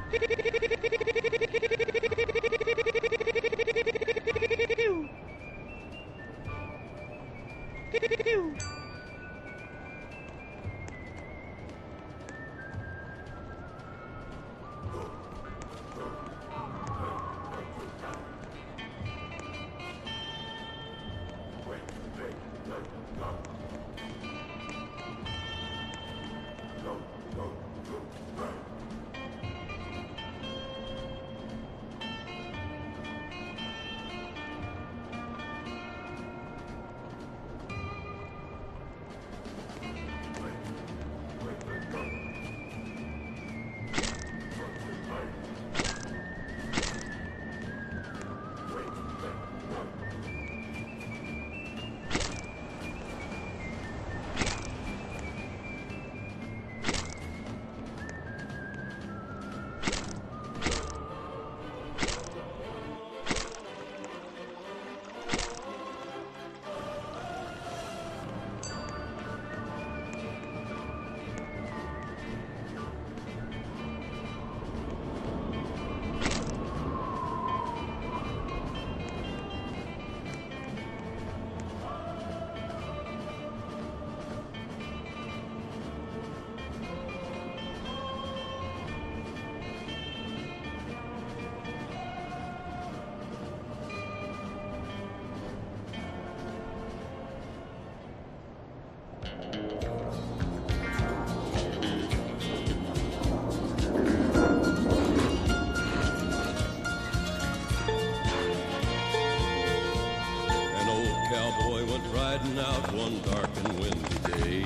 Riding out one dark and windy day.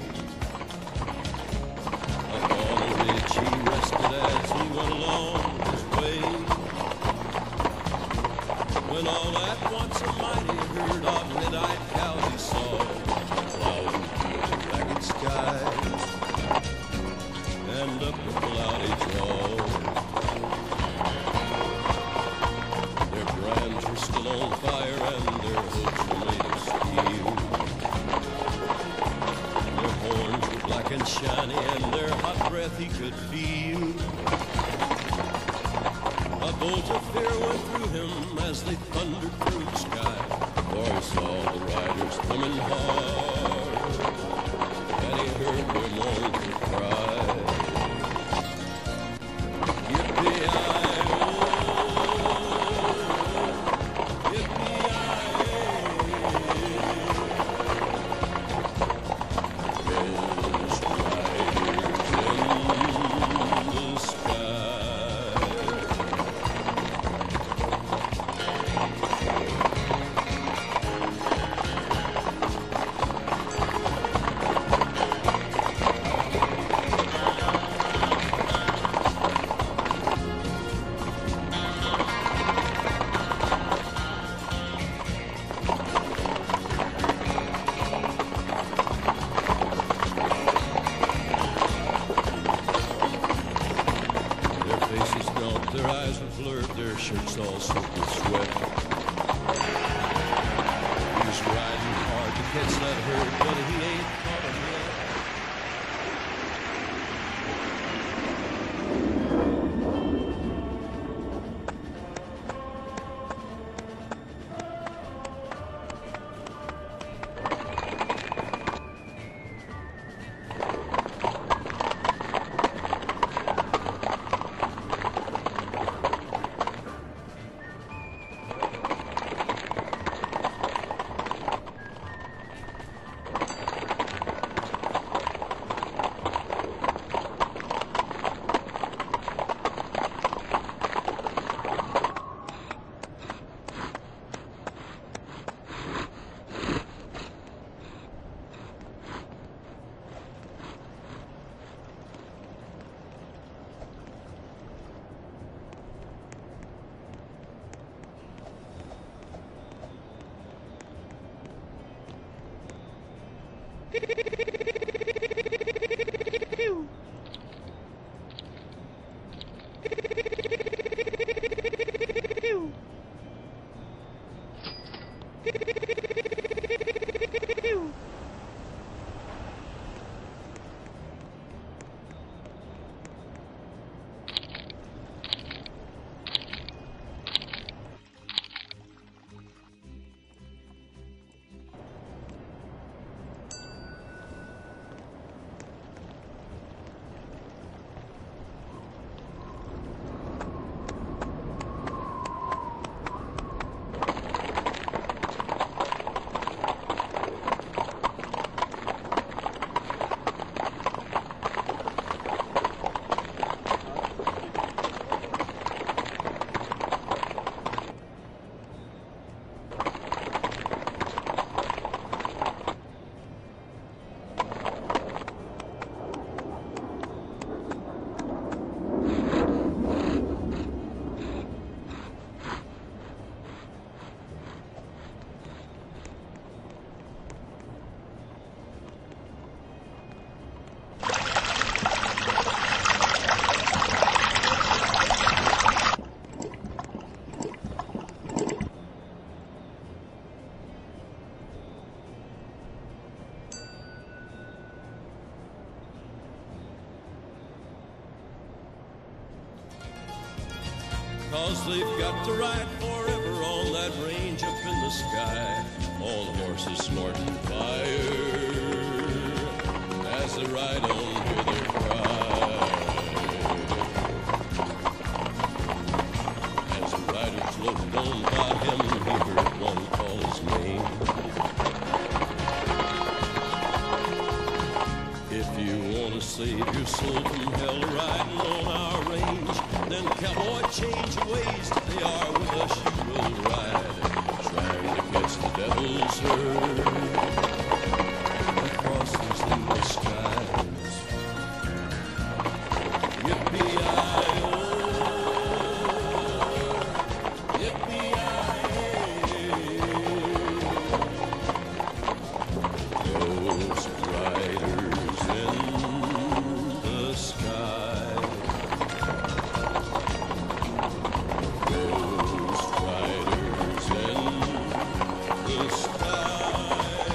Up on a ridge he rested as he went along his way, when all at once a mighty herd of red-eyed cows he saw plowing through the ragged skies and up the cloudy draw. Their brands were still on fire and their hooves were made of steel. Their horns were black and shiny and their hot breath he could feel. A bolt of fear went through him as they thundered through the sky, for he saw the riders coming hard, and he heard their mournful cry. Yippee-yi-oh, their eyes were blurred, their shirts all soaked with sweat. He was riding hard to catch that herd, but he ain't caught 'em yet. 'cause they've got to ride forever on that range up in the sky. All the horses snorting fire as they ride on, hear their cry. As the riders looked on by him, he heard one call his name. If you want to save your soul from hell riding on our range, then cowboy, change your ways. They are with us, you will ride, trying to catch the devil's herd across these endless skies. Yippee-i-oh, those riders in the sky. Those riders in the sky.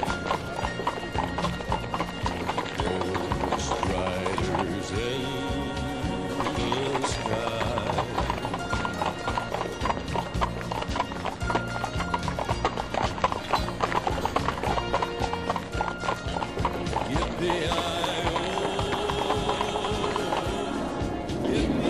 Those riders in the sky. Yippee-i-oh, yippee.